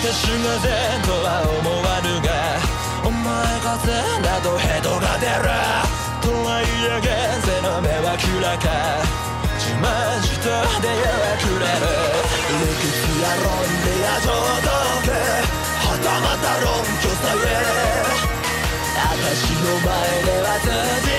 私が善とは思わぬが、お前が善だとヘドが出る。とはいえ現世の目は暗か、自慢したではくれる。理屈や論理や上等句、はたまた論拠さえ私の前では通じ